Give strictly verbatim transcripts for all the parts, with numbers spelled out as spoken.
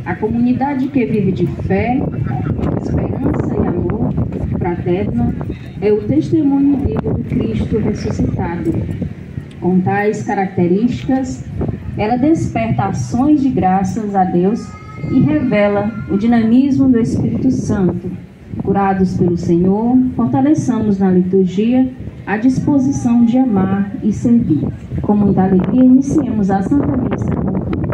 A comunidade que vive de fé, esperança e amor fraterno é o testemunho vivo do Cristo ressuscitado. Com tais características, ela desperta ações de graças a Deus e revela o dinamismo do Espírito Santo. Curados pelo Senhor, fortaleçamos na liturgia a disposição de amar e servir. Com muita alegria, iniciemos a Santa Missa com o canto.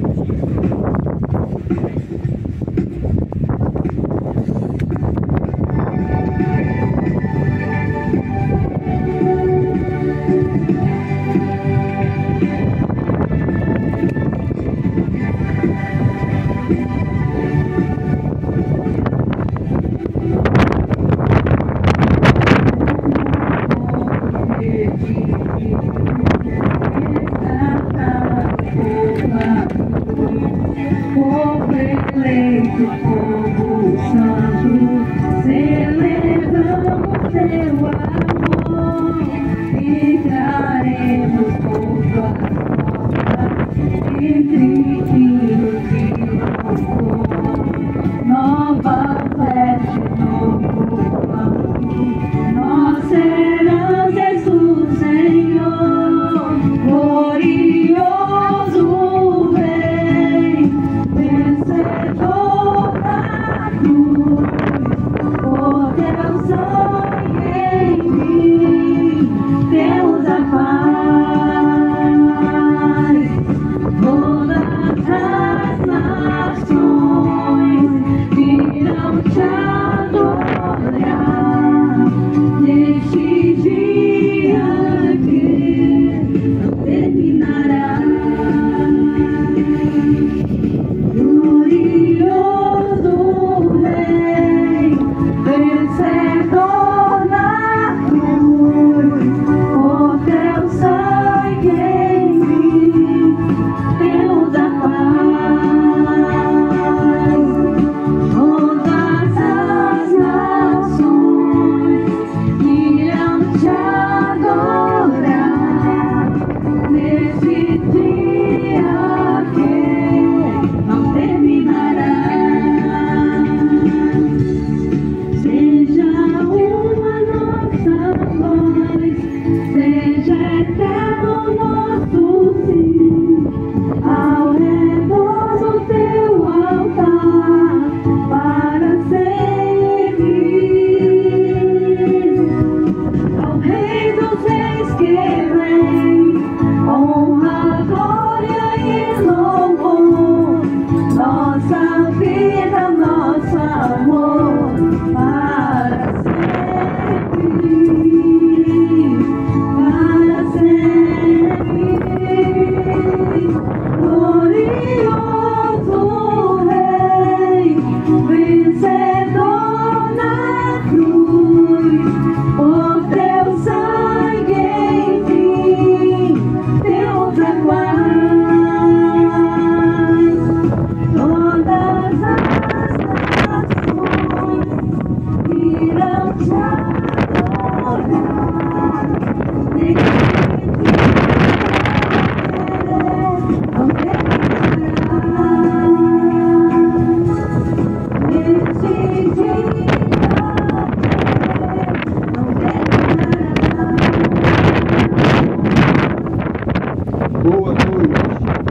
Boa noite.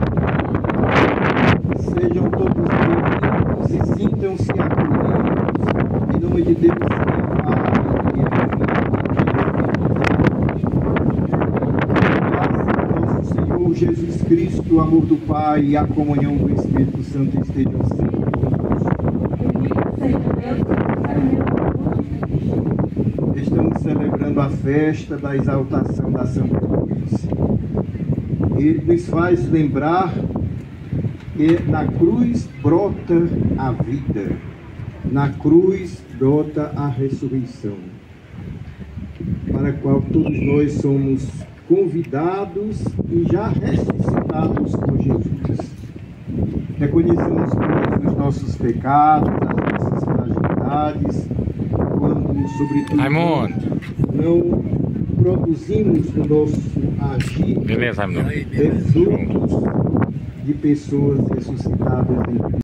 Sejam todos bem-vindos e sintam-se acolhidos. Em nome de Deus, que é Pai e é Filho. Nosso Senhor Jesus Cristo, o amor do Pai e a comunhão do Espírito Santo estejam sempre conosco. Estamos celebrando a festa da exaltação da Santa Cruz. Ele nos faz lembrar que na cruz brota a vida, na cruz brota a ressurreição, para a qual todos nós somos convidados e já ressuscitados por Jesus. Reconhecemos todos os nossos pecados, as nossas fragilidades, quando, sobretudo, Raimundo, não produzimos o nosso agir. Beleza, Raimundo. É frutos de pessoas ressuscitadas em Cristo.